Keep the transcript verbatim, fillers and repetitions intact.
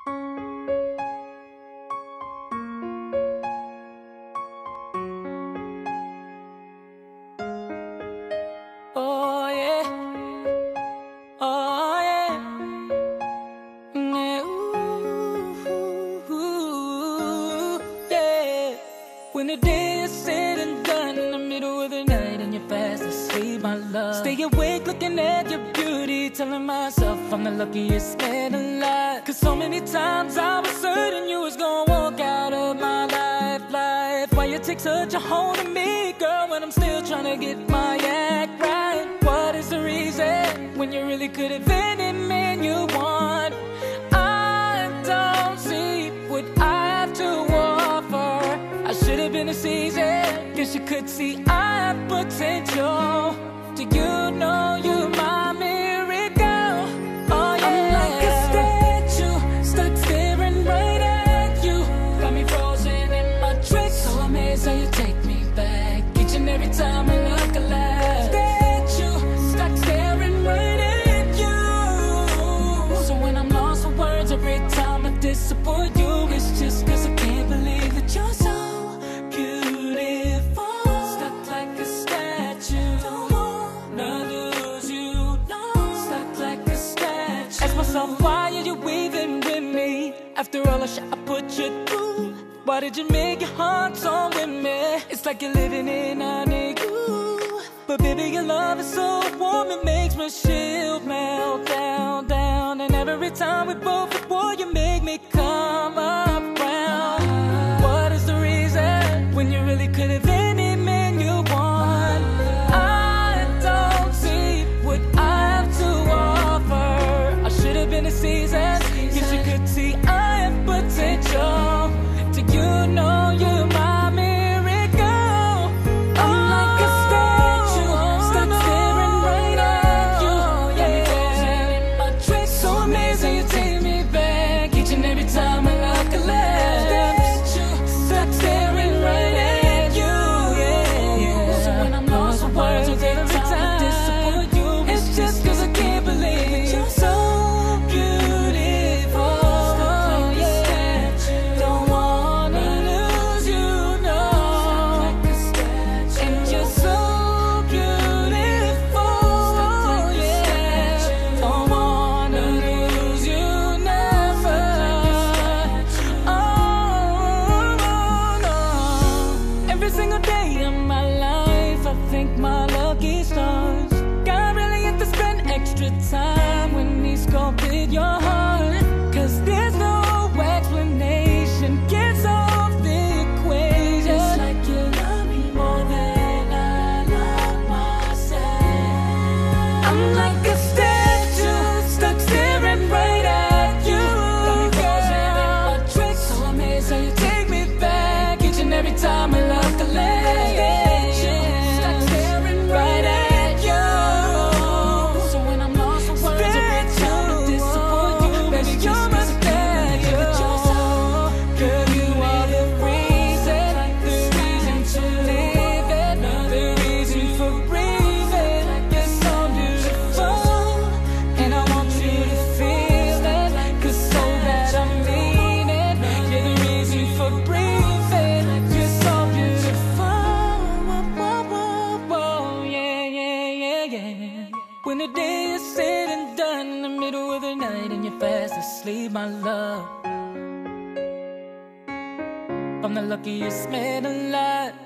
Oh yeah, oh yeah, yeah, ooh, yeah. When the day is said and done, in the middle of the night and you're fast asleep, my love, stay awake looking at your beauty, telling myself I'm the luckiest man alive. Cause so many times I was certain you was gonna walk out of my life, life. Why you take such a hold of me, girl, when I'm still trying to get my act right? What is the reason when you really could have been any man you want? I don't see what I have to offer. I should have been a season, guess you could see I have potential. Do you know you're my miracle? Oh yeah, I'm like a statue, stuck staring right at you. Got me frozen in my tracks, so amazed how you take me back each and every time I look alive. Statue, stuck staring right at you. So when I'm lost for words every time I disappoint you, it's just cause I can't believe that you're so beautiful. Stuck like a statue, don't wanna lose you, no. Stuck like a statue. Ask myself, why are you weaving with me? After all the shit I put you through, why did you make your heart so with me? It's like you're living in a igloo. But baby, your love is so warm, it makes my shield melt down, down. And every time we both at war, you make me come around. What is the reason when you really could have any man you want? I don't see what I have to offer. I should have been a season, guess you could see I have potential. Do you know you're my miracle? I'm like a statue, stuck staring right at you. Got me frozen in my tracks, so amazing you take me back each and every time I look alive. Statue, stuck staring right at you, yeah, yeah. So when I'm lost for words every time I disappoint you, it's just cause I can't believe that you're so beautiful. Yeah, don't wanna lose you, no. And you're so beautiful, yeah. Don't wanna lose you, never. Oh, no. Every single day of my life, I thank my lucky stars. God really had to spend extra time when he sculpted your heart. Cause there's no explanation, gets off the equation. It's like you love me more than I love myself. I'm like a statue, stuck staring right at you. Got me frozen in my tracks, so amazed how you take me back each and every time I look alive. Stuck staring right at you. So when I'm lost for words every time I disappoint you, baby, you're my statue. Girl, you are the reason, the reason to live it, the reason for breathing. You're so beautiful, and I want you to feel it, cause so bad I mean it. You're the reason for breathing. You're so beautiful. Whoa, whoa, whoa, yeah, yeah, yeah, yeah. When the day is said and done, in the middle of the night and you're fast asleep, my love, I'm the luckiest man alive.